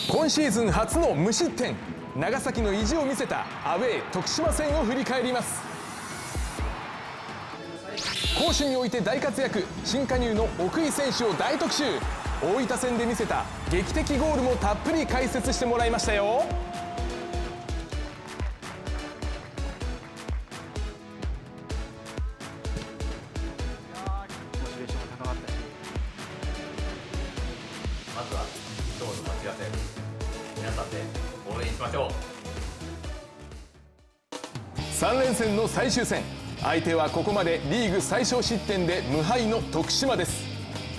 今シーズン初の無失点、長崎の意地を見せたアウェー徳島戦を振り返ります。攻守において大活躍、新加入の奥井選手を大特集。大分戦で見せた劇的ゴールもたっぷり解説してもらいましたよ。 まずは今日の活躍、皆さんで応援しましょう。 3連戦の最終戦、相手はここまでリーグ最小失点で無敗の徳島です。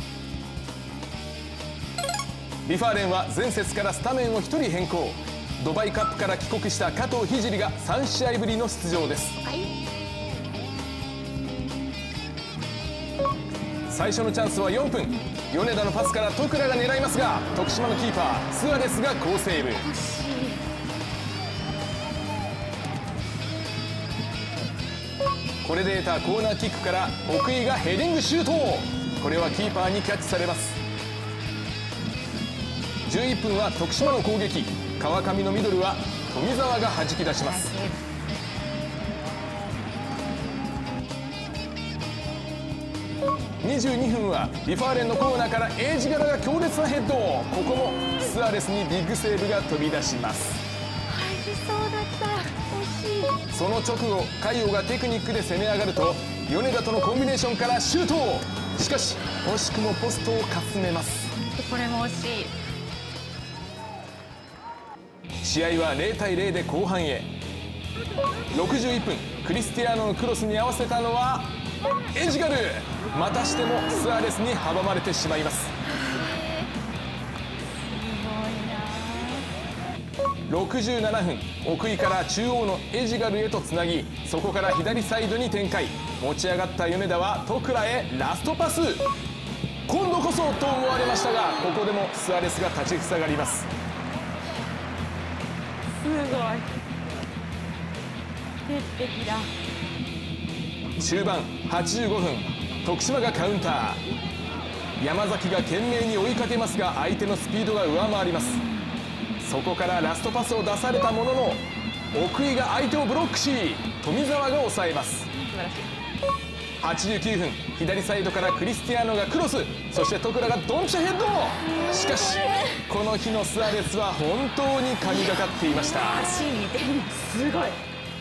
リファーレンは前節からスタメンを1人変更。ドバイカップから帰国した加藤聖が3試合ぶりの出場です。最初のチャンスは4分、米田のパスから徳良が狙いますが、徳島のキーパースアレスが好セーブ。これで得たコーナーキックから奥井がヘディングシュート。これはキーパーにキャッチされます。11分は徳島の攻撃、川上のミドルは富澤が弾き出します。22分はリファーレンのコーナーからエイジガラが強烈なヘッド。ここもスアレスにビッグセーブが飛び出します。 入りそうだった。惜しい。 その直後、海洋がテクニックで攻め上がると米田とのコンビネーションからシュート。しかし惜しくもポストをかすめます。 これも惜しい。 試合は0対0で後半へ。61分、クリスティアーノのクロスに合わせたのはエジガル。またしてもスアレスに阻まれてしまいます。67分、奥井から中央のエジガルへとつなぎ、そこから左サイドに展開。持ち上がった米田は徳良へラストパス。今度こそと思われましたが、ここでもスアレスが立ちふさがります。 すごい。鉄壁だ。 終盤85分、徳島がカウンター。山崎が懸命に追いかけますが、相手のスピードが上回ります。そこからラストパスを出されたものの、奥井が相手をブロックし、富澤が抑えます。89分、左サイドからクリスティアーノがクロス、そして徳良がドンピシャヘッド。しかしこの日のスアレスは本当に神がかっていました。 足見てもすごい。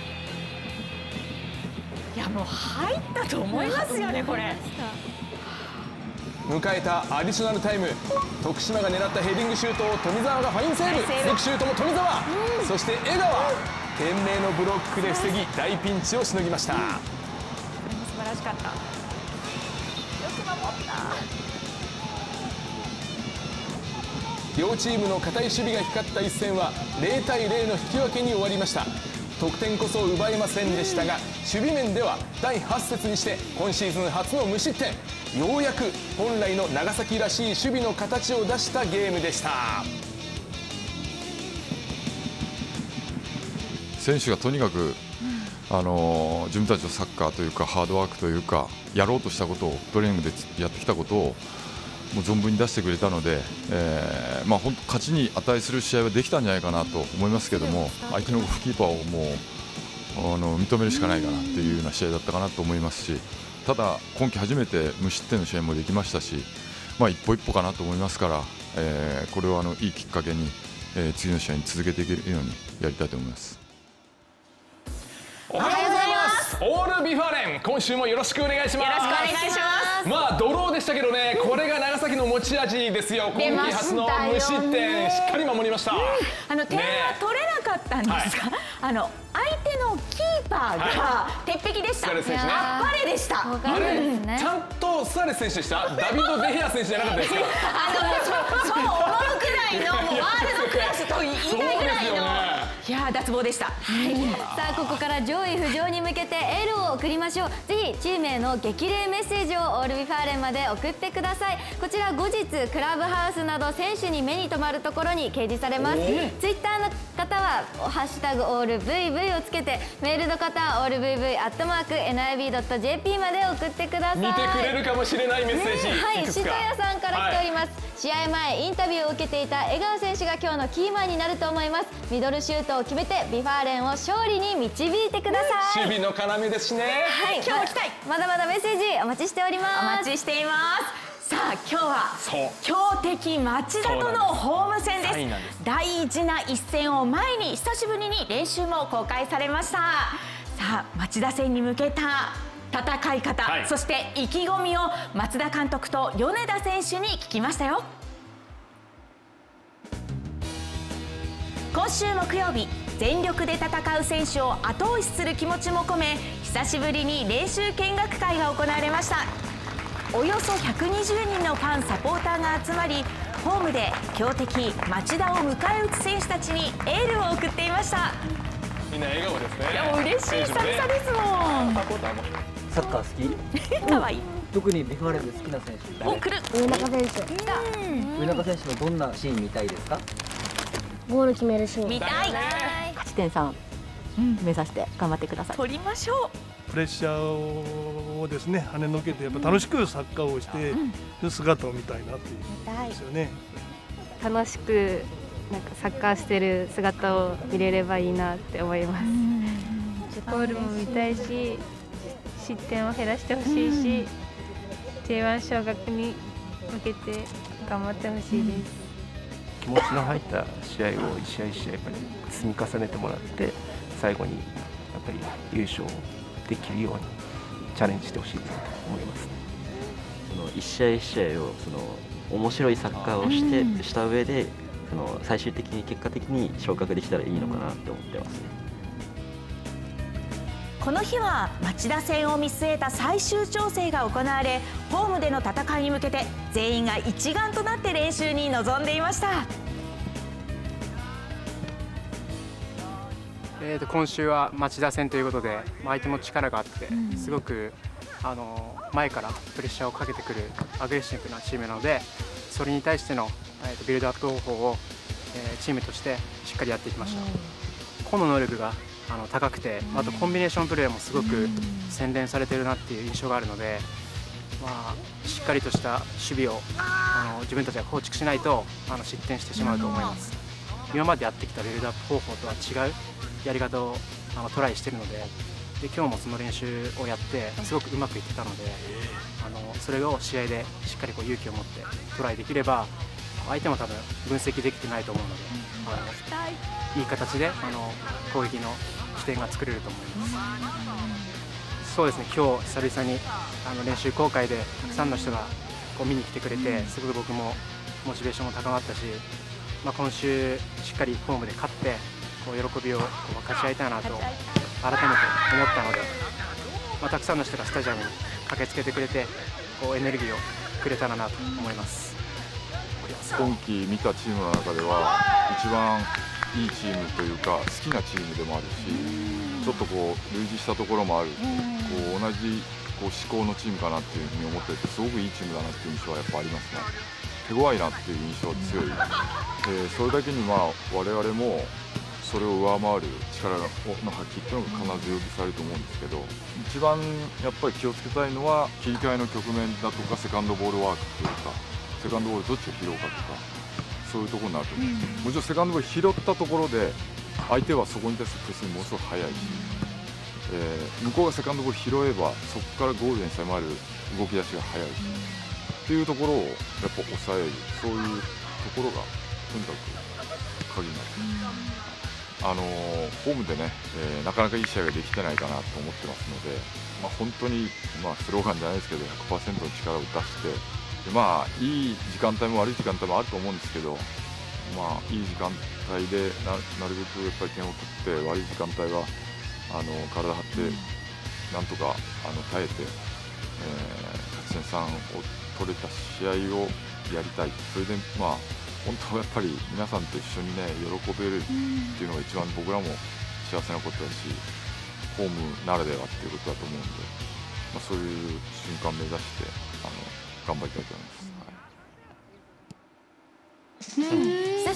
いや、もう入ったと思いますよね、これ。 迎えたアディショナルタイム、徳島が狙ったヘディングシュートを富澤がファインセーブ。続くシュートも富澤、そして江川、懸命のブロックで防ぎ大ピンチをしのぎました。 素晴らしかった。よく守った。 両チームの堅い守備が光った一戦は0対0の引き分けに終わりました。得点こそ奪えませんでしたが、守備面では第8節にして今シーズン初の無失点。ようやく本来の長崎らしい守備の形を出したゲームでした。 選手がとにかく自分たちのサッカーというかハードワークというか、やろうとしたことをトレーニングでやってきたことをもう存分に出してくれたので、本当勝ちに値する試合はできたんじゃないかなと思いますけども、相手のゴールキーパーをもう認めるしかないかなっていうような試合だったかなと思いますし、ただ今季初めて無失点の試合もできましたし、一歩一歩かなと思いますから、これをいいきっかけに、次の試合に続けていけるようにやりたいと思います。 おはようございます。オールビファーレン、今週もよろしくお願いします。 よろしくお願いします。 ドローでしたけどね、これが長崎の持ち味ですよ。今季初の無失点、しっかり守りました。 点は取れなかったんですが、相手のキーパーが鉄壁でした。あっぱれでした。 あれ、ちゃんとスアレス選手でした。ダビド・デヘア選手じゃなかったですか。 そう思うくらいのもうワールドクラスと言いたいぐらいの。いや、脱帽でした。さあ、ここから上位浮上に向けてエールを送りましょう。ぜひチームへの激励メッセージをオールビファーレンまで送ってください。こちら後日クラブハウスなど選手に目に留まるところに掲示されます。ツイッター方はハッシュタグオール VV をつけて、メールの方はオール VV@nib.jp まで送ってください。 見てくれるかもしれないメッセージ、 はい、しといくつかやさんから来ております。試合前インタビューを受けていた江川選手が今日のキーマンになると思います。ミドルシュートを決めてビファーレンを勝利に導いてください。 守備の要ですしね。 はい、 今日も来たい。 まだまだメッセージお待ちしております。 お待ちしています。さあ今日はそう強敵町田とのホーム戦です。大事な一戦を前に久しぶりに練習も公開されました。さあ町田戦に向けた戦い方、そして意気込みを松田監督と米田選手に聞きましたよ。今週木曜日、全力で戦う選手を後押しする気持ちも込め、久しぶりに練習見学会が行われました。およそ120人のファンサポーターが集まり、ホームで強敵町田を迎え撃つ選手たちにエールを送っていました。 みんな笑顔ですね。 いやもう嬉しい、久々ですもん。 サポーターもサッカー好き？ 可愛い。 特にビファーレンで好きな選手誰？ お、来る。 上中選手、 上中選手のどんなシーン見たいですか？ ゴール決めるシーン、 見たい。 勝ち点3目指して頑張ってください。 取りましょう。 プレッシャーをですね跳ねのけてやっぱ楽しくサッカーをしてる姿を見たいなっていうんですよね。 楽しくなんかサッカーしてる姿を見れればいいなって思います。ゴールも見たいし、失点を減らしてほしいし、J1 昇格に向けて頑張ってほしいです。 気持ちの入った試合を一試合一試合やっぱり積み重ねてもらって、最後にやっぱり優勝できるようにチャレンジしてほしいと思います。 その一試合一試合をその面白いサッカーをした上で、その最終的に結果的に昇格できたらいいのかなって思ってますね。 この日は町田戦を見据えた最終調整が行われ、ホームでの戦いに向けて全員が一丸となって練習に臨んでいました。 今週は町田戦ということで、相手も力があってすごく前からプレッシャーをかけてくるアグレッシブなチームなので、それに対してのビルドアップ方法をチームとしてしっかりやっていきました。個の能力が高くて、あとコンビネーションプレーもすごく洗練されてるなっていう印象があるので、しっかりとした守備を自分たちが構築しないと失点してしまうと思います。今までやってきたビルドアップ方法とは違うやり方をトライしてるので、今日もその練習をやってすごくうまくいってたので、それを試合でしっかり勇気を持ってトライできれば、相手も多分分析できてないと思うので、いい形で攻撃の起点が作れると思います。そうですね、今日久々に練習公開でたくさんの人が見に来てくれて、すごく僕もモチベーションも高まったし、今週しっかりホームで勝って喜びを分かち合いたいなと改めて思ったので、たくさんの人がスタジアムに駆けつけてくれてエネルギーをくれたらなと思います。 今季見たチームの中では一番いいチームというか好きなチームでもあるし、ちょっと類似したところもある、同じ思考のチームかなっていうふうに思ってて、すごくいいチームだなっていう印象はやっぱありますね。手強いなっていう印象が強い。それだけに我々もそれを上回る力の発揮っていうのが必ず要求されると思うんですけど、一番やっぱり気をつけたいのは切り替えの局面だとかセカンドボールワークというか、セカンドボールどっちが拾うかとか、そういうところになると思うんです。もちろんセカンドボール拾ったところで相手はそこに対するプレスにものすごく速いし、向こうがセカンドボール拾えばそこからゴールに迫る動き出しが速いし、っていうところをやっぱ抑える、そういうところがとにかく鍵になる。ホームでね、なかなかいい試合ができてないかなと思ってますので、本当に、スローガンじゃないですけど 100% の力を出して、いい時間帯も悪い時間帯もあると思うんですけど、いい時間帯でなるべくやっぱり点を取って、悪い時間帯は体張ってなんとか耐えて、勝ち点3を取れた試合をやりたい。それで本当はやっぱり皆さんと一緒にね喜べるっていうのが一番僕らも幸せなことだし、ホームならではっていうことだと思うんで、そういう瞬間を目指して頑張りたいと思います。 久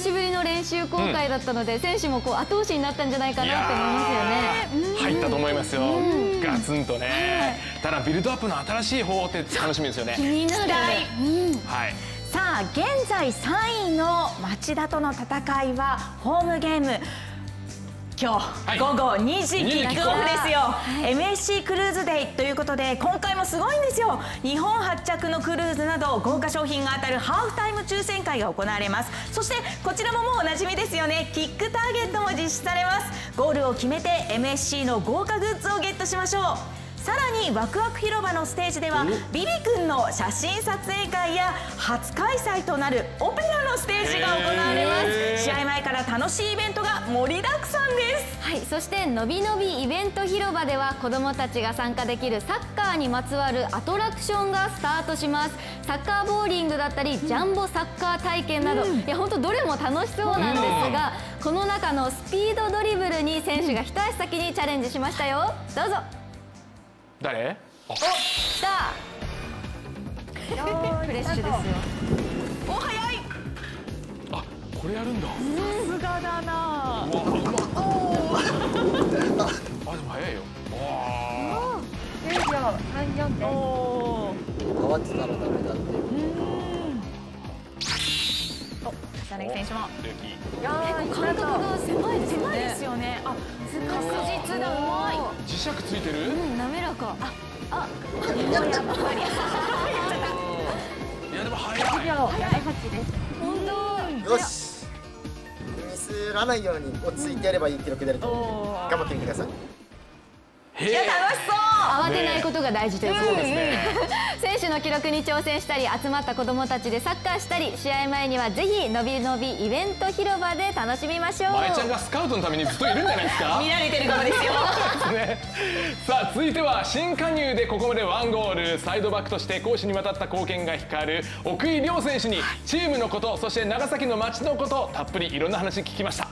しぶりの練習公開だったので、選手もこう後押しになったんじゃないかなって思いますよね。 入ったと思いますよ、ガツンとね。ただビルドアップの新しい方法って楽しみですよね。 気になる。 はい。 さあ現在3位の町田との戦いはホームゲーム。今日午後2時キックオフですよ。MSC クルーズデイということで今回もすごいんですよ。日本発着のクルーズなど豪華商品が当たるハーフタイム抽選会が行われます。そしてこちらももうおなじみですよね。キックターゲットも実施されます。ゴールを決めて MSC の豪華グッズをゲットしましょう。さらにワクワク広場のステージではビビ君の写真撮影会や初開催となるオペラのステージが行われます。試合前から楽しいイベントが盛りだくさんです。 はい、そしてのびのびイベント広場では子どもたちが参加できるサッカーにまつわるアトラクションがスタートします。サッカーボーリングだったりジャンボサッカー体験など、いや本当どれも楽しそうなんですが、この中のスピードドリブルに選手が一足先にチャレンジしましたよ。どうぞ。 誰？ お、来た。フレッシュですよ。 お、早い。 あ、これやるんだ。 さすがだな。 あ、でも早いよ。 10秒34点。 変わってたらダメだって。 草薙選手も。 結構感覚が狭いですよね。 狭いですよね。あ、確実だ。うまい。 磁石ついてる？ 滑らか。 やっぱり。いやでも早い。 1秒78です。 本当。 よし。ミスらないように落ち着いてやればいい記録出ると思う。頑張ってみてください。 いや楽しそう。 慌てないことが大事ということですね。選手の記録に挑戦したり集まった子どもたちでサッカーしたり、試合前にはぜひのびのびイベント広場で楽しみましょう。 まえちゃんがスカウトのためにずっといるんじゃないですか。 見られてるかもですよ。 ね、さあ続いては新加入でここまで1ゴール、サイドバックとして攻守にわたった貢献が光る奥井亮選手にチームのこと、そして長崎の街のことたっぷりいろんな話聞きました。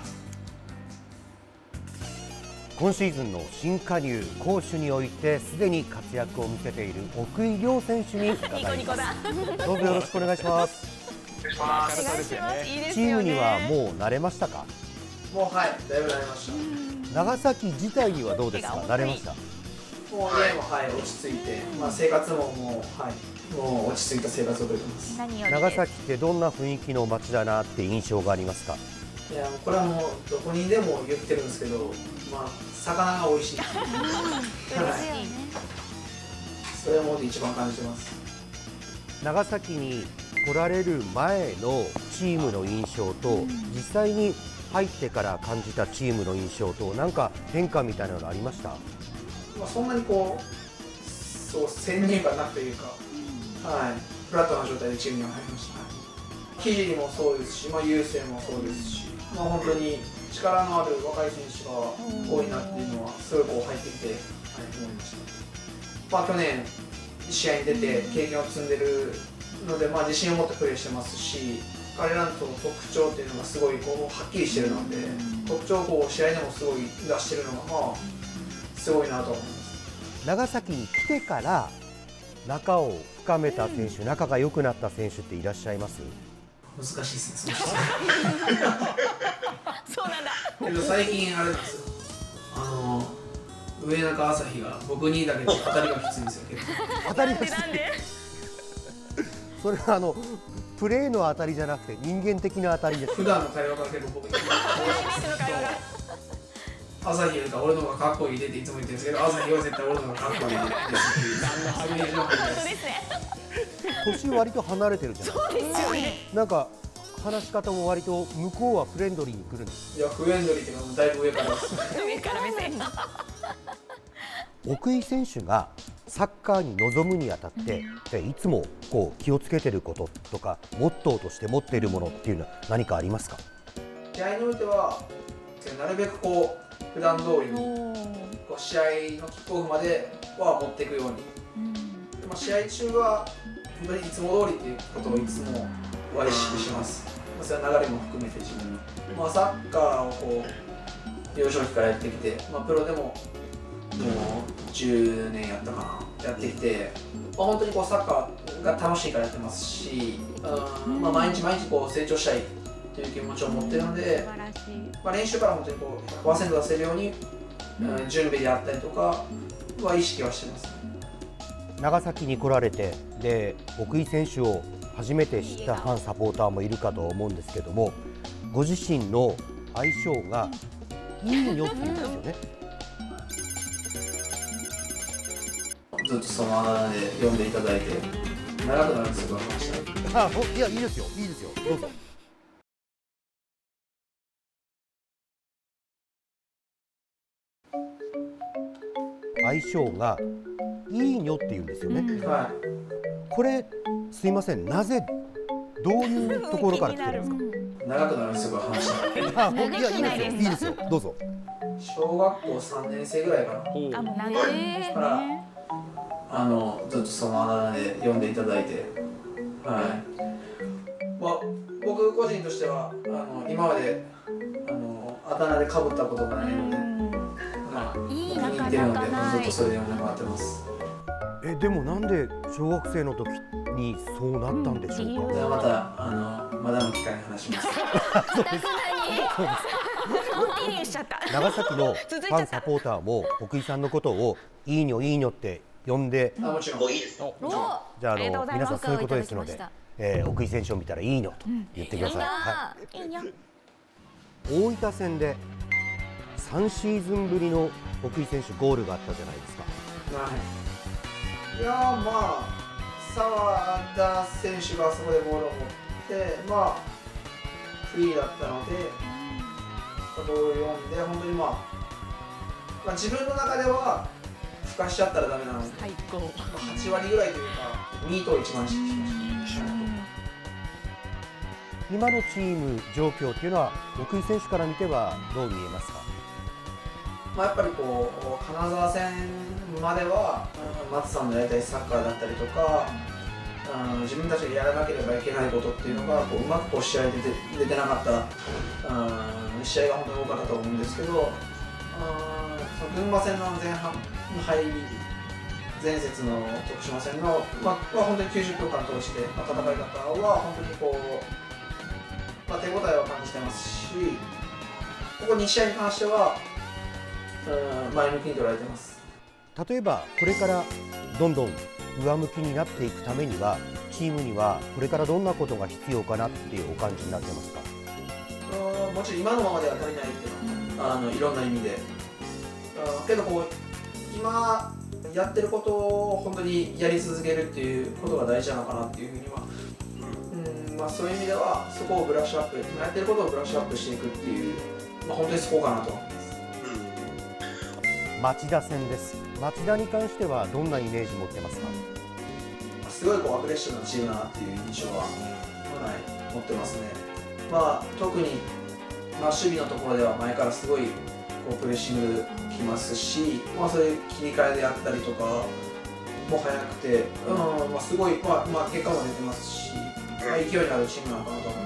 今シーズンの新加入攻守においてすでに活躍を見せている奥井亮選手に伺います。どうぞよろしくお願いします。 お願いします。 チームにはもう慣れましたか？ もうはい、だいぶ慣れました。 長崎自体にはどうですか？慣れました？ もうゲームはい落ち着いて、生活ももうはいもう落ち着いた生活を送ってます。 長崎ってどんな雰囲気の街だなって印象がありますか？ いやこれはもうどこにでも言ってるんですけど、魚が美味しい。それはもう一番感じてます。 長崎に来られる前のチームの印象と、実際に入ってから感じたチームの印象と、なんか変化みたいなのありました？ そんなにそう先入観なくというか、はい、フラットな状態でチームには入りました。記事もそうですし、優勢もそうですし、本当に力のある若い選手が多いなっていうのはすごい入ってきて、思いました。去年試合に出て経験を積んでるので、自信を持ってプレーしてますし、彼らの特徴っていうのがすごいはっきりしてるので、特徴を試合でもすごい出してるのがすごいなと思います。 長崎に来てから仲を深めた選手、仲が良くなった選手っていらっしゃいます？ 難しいですね。 そうなんだ。 最近あれですよ。上中朝日が僕にだけど当たりがきついんですよ。結構当たりがきつい。それはプレーの当たりじゃなくて人間的な当たりです。 普段の会話から結構僕に朝日よりか俺の方がかっこいいでっていつも言ってるんですけど、朝日は絶対俺の方がかっこいいでって年割と離れてるじゃないですか。 そうですよね。 なんか話し方も割と向こうはフレンドリーに来るんです。 いやフレンドリーっていうかだいぶ上からです。 上から目線。 奥井選手がサッカーに臨むにあたっていつも気をつけてることとかモットーとして持っているものっていうのは何かありますか？ 試合においてはなるべく普段通りに試合のキックオフまでは持っていくように、試合中は本当にいつも通りっていうことをいつも意識します。それは流れも含めて自分の、サッカーを幼少期からやってきて、プロでも10年やったかなやってきて、本当にサッカーが楽しいからやってますし、毎日毎日成長したいという気持ちを持っているので、練習から本当にこう 100% 出せるように、準備であったりとかは意識はしてます。 長崎に来られて、で奥井選手を初めて知ったファンサポーターもいるかと思うんですけども、ご自身の相性がいいよって言うんですよね。 ずっとそのあだ名で呼んでいただいて長くなるんですよ。 いや、いいですよ、いいですよ、どうぞ。相性がいいよって言うんですよね。これすいません、なぜどういうところから来てるんですか。 長くなるんですよ、話。 いや、いいですよ、いいですよ、どうぞ。 小学校3年生ぐらいかな。からずっとそのあだ名で呼んでいただいて、僕個人としては今まであだ名でかぶったことがないので、気に入ってるのでずっとそれで呼んでもらってます。 でもなんで小学生の時にそうなったんでしょうか。 ではまたまだの機会に話します。 長崎のファンサポーターも奥井さんのことをいいにょいいにょって呼んで、 もちろんいいです。 じゃあ皆さんそういうことですので、奥井選手を見たらいいのと言ってください。大分戦で3シーズンぶりの奥井選手ゴールがあったじゃないですか。 いや澤田選手がそこでボールを持って、フリーだったのでボールを読んで、本当に自分の中ではふかしちゃったらダメなので、8割ぐらいというかミートを一番意識しました。 今のチーム状況というのは奥井選手から見てはどう見えますか。 やっぱり金沢戦までは松さんのやりたいサッカーだったりとか、自分たちがやらなければいけないことっていうのがうまく試合で出てなかった試合が本当に多かったと思うんですけど、群馬戦の前半の入り、前節の徳島戦の、本当に90分間通して、戦い方は本当に手応えを感じてますし、ここ2試合に関しては前向きに捉えてます。 例えばこれからどんどん上向きになっていくためには、チームにはこれからどんなことが必要かなっていうお感じになってますか。 もちろん今のままでは足りないっていうのは、いろんな意味でけど今やってることを本当にやり続けるっていうことが大事なのかなっていうふうには、そういう意味ではそこをブラッシュアップ、今やってることをブラッシュアップしていくっていう、本当にそこかなと思います。 町田戦です。町田に関してはどんなイメージ持ってますか。 すごいアグレッシブなチームだなっていう印象は、持ってますね。特に、守備のところでは前からすごいプレッシングきますし、そういう切り替えであったりとかも速くて、すごい、結果も出てますし、勢いのあるチームなのかなと思います。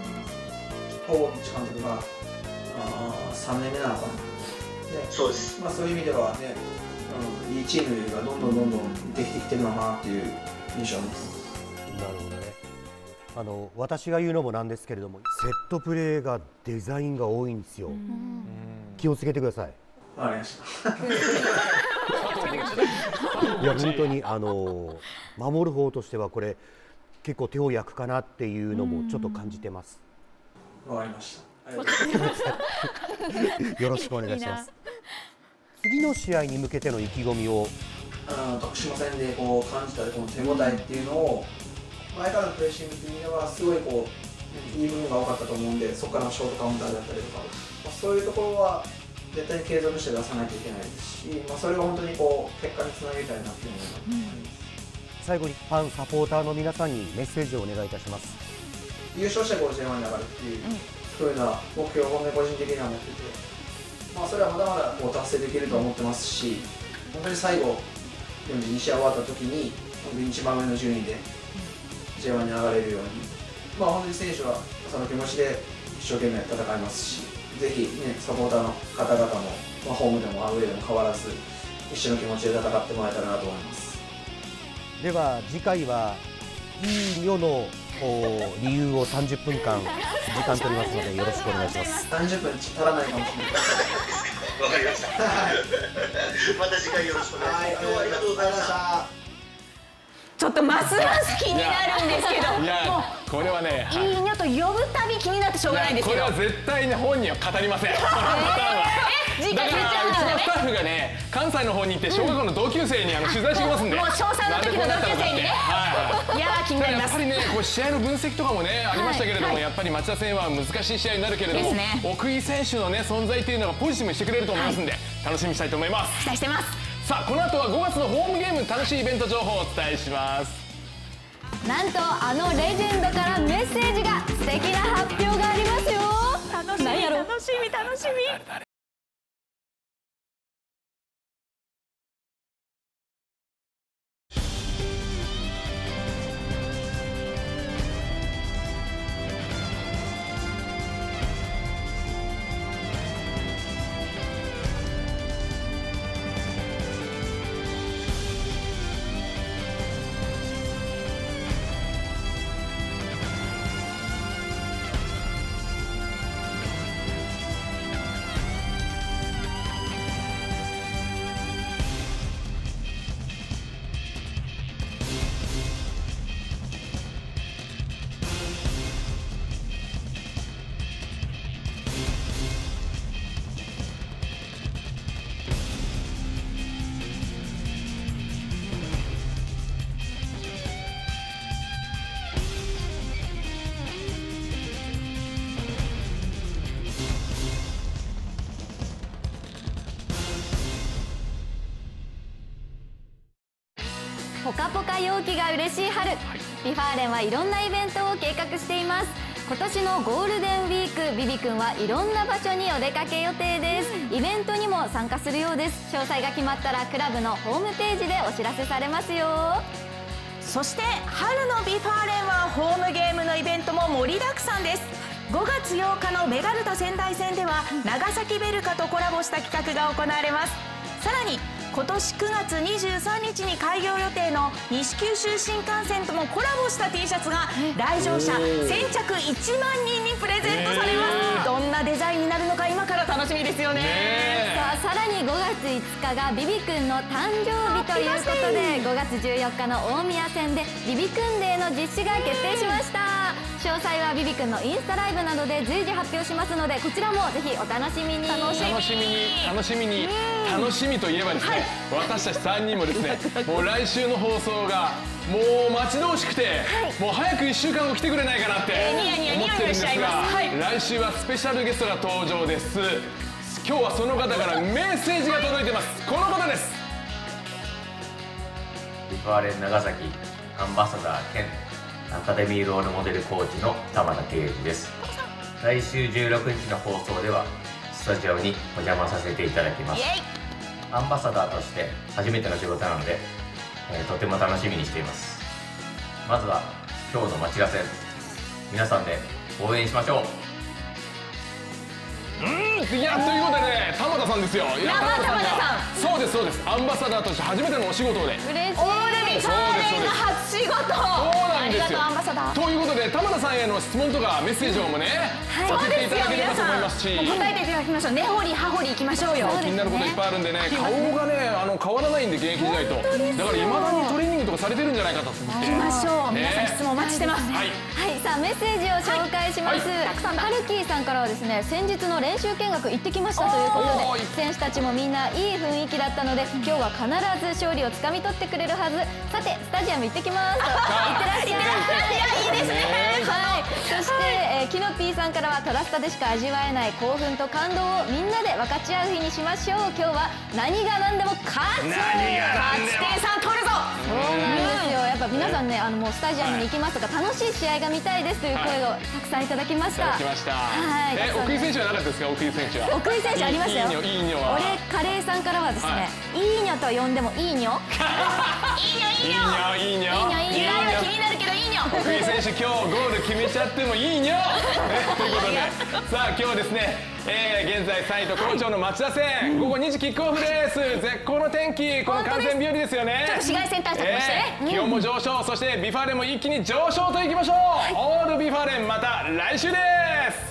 大道監督が3年目なのかな。そうです。そういう意味ではね、いいチームがどんどんできてきてるのかなっていう印象を持ってます。 なるほどね。私が言うのもなんですけれども、セットプレーがデザインが多いんですよ。気をつけてください。 わかりました。 いや本当に守る方としてはこれ結構手を焼くかなっていうのもちょっと感じてます。 わかりました。 よろしくお願いします。次の試合に向けての意気込みを徳島戦で感じたこの手応えっていうのを、前からのプレッシングという意味ではすごいいい部分が多かったと思うんで、そこからのショートカウンターだったりとか、そういうところは絶対に継続して出さないといけないですし、それが本当に結果につなげたいなっていうのがあります。 最後にファンサポーターの皆さんにメッセージをお願いいたします。 優勝して50万に上がるっていう風な目標を個人的には持っていて、それはまだまだ達成できると思ってますし、本当に最後42試合終わった時に本当に一番上の順位で J1 に上がれるように、本当に選手はその気持ちで一生懸命戦いますし、ぜひね、サポーターの方々も、ホームでもアウェーでも変わらず一緒の気持ちで戦ってもらえたらなと思います。 では次回はいいよの理由を30分間時間取りますのでよろしくお願いします。 30分足らないかもしれない。 わかりました。また次回よろしくお願いします。今日はありがとうございました。 ちょっとますます気になるんですけど、 いやこれはね、 いいにょと呼ぶたび気になってしょうがないんですけど、 これは絶対ね本人は語りません。だからうちのスタッフがね関西の方に行って小学校の同級生に取材してきますんで、 もう小3の時の同級生にね、いや気になります。 やっぱりねこう試合の分析とかもねありましたけれども、やっぱり町田戦は難しい試合になるけれども、奥井選手のね存在っていうのがポジティブにしてくれると思いますんで、楽しみにしたいと思います。 期待してます。 さあこの後は5月のホームゲーム楽しいイベント情報をお伝えします。 なんとあのレジェンドからメッセージが、素敵な発表がありますよ。 楽しみ楽しみ楽しみ。 ポカポカ陽気が嬉しい春、ビファーレンはいろんなイベントを計画しています。今年のゴールデンウィーク、ビビ君はいろんな場所にお出かけ予定です。イベントにも参加するようです。詳細が決まったらクラブのホームページでお知らせされますよ。 そして春のビファーレンはホームゲームのイベントも盛りだくさんです。5月8日のベガルタ仙台戦では長崎ベルカとコラボした企画が行われます。さらに今年9月23日に開業予定の西九州新幹線ともコラボした T シャツが来場者先着1万人にプレゼントされます。どんなデザインになるのか今から楽しみですよね。 さらに5月5日がビビ君の誕生日ということで、5月14日の大宮戦でビビ君デーの実施が決定しました。詳細はビビ君のインスタライブなどで随時発表しますので、こちらもぜひお楽しみに。 楽しみといえばですね、私たち3人もですねもう来週の放送がもう待ち遠しくて、もう早く1週間後来てくれないかなって思ってるんですが、来週はスペシャルゲストが登場です。今日はその方からメッセージが届いてます。この方です。 ビファーレン長崎アンバサダー兼アカデミーロールモデルコーチの玉田圭司です。来週16日の放送ではスタジオにお邪魔させていただきます。アンバサダーとして初めての仕事なので、とても楽しみにしています。まずは今日の町田戦、皆さんで応援しましょう。 いやということでね、玉田さんですよ。いや玉田さんがそうですそうです、アンバサダーとして初めてのお仕事で、 嬉しい。オールビファーレンが初仕事。 そうなんですよ。 アンバサダーということで玉田さんへの質問とかメッセージもね、させていただければと思いますし、 答えていただきましょう。根掘り葉掘りいきましょうよ。 気になることいっぱいあるんでね、顔がね変わらないんで現役時代と、だから未だにトレーニングとかされてるんじゃないかと思って。 行きましょう。皆さん質問お待ちしてます。 はい、さあメッセージを紹介します。ハルキーさんからはですね、先日の練習見学行ってきましたということで、選手たちもみんないい雰囲気だったので、今日は必ず勝利をつかみ取ってくれるはず。さてスタジアム行ってきます。いってらっしゃい。いやいいですね。はい。そしてキノピーさんからは、トラスタでしか味わえない興奮と感動をみんなで分かち合う日にしましょう。今日は何が何でも勝つ。勝ち点3取るぞ。そうなんですよ。やっぱ皆さんね、もうスタジアムに行きますとか、楽しい試合が見たいですという声をたくさんいただきました。 はい。奥井選手はなかったですか？奥井選手は。 奥井選手ありましたよ。 いいにょは。 俺カレーさんからはですね、いいにょと呼んでもいいにょ。 いいにょいいにょいいにょいいにょ。気になるけどいいにょ。 にょ奥井選手、今日ゴール決めちゃってもいいにょということで、さあ今日はですね、現在3位と好調の町田戦、午後2時キックオフです。絶好の天気、この完全日和ですよね。 ちょっと紫外線対策もしてね、 気温も上昇、そしてビファーレンも一気に上昇といきましょう。オールビファーレン、また来週です。